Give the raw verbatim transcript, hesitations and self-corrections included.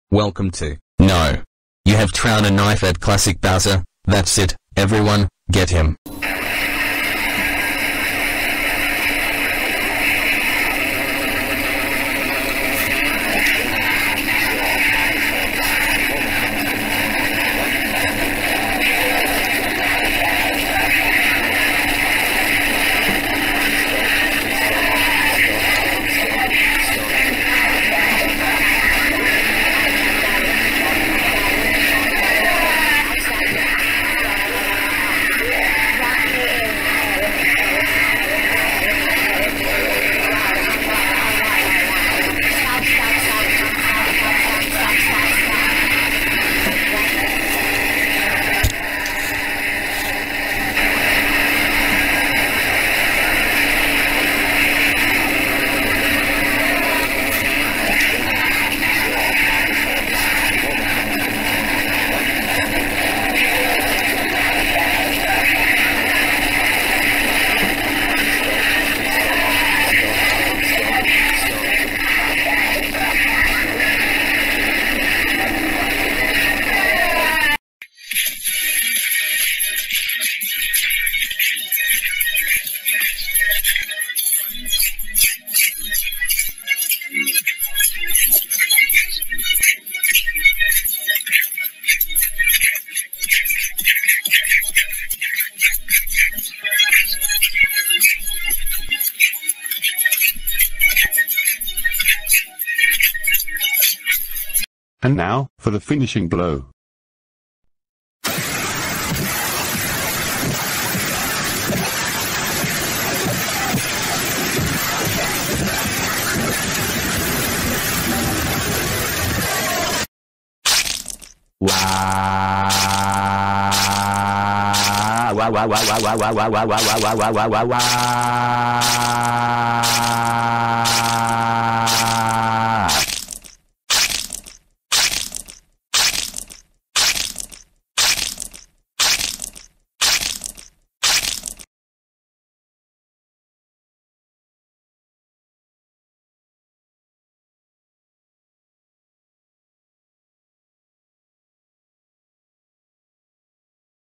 Welcome to. No. You have thrown a knife at Classic Bowser. That's it, everyone, get him. And now, for the finishing blow. Wow! Wow! Wow! Wow! Wow! Wow! Wow! Wow! Wow! Wow! Wow! Wow! Wow! Wow!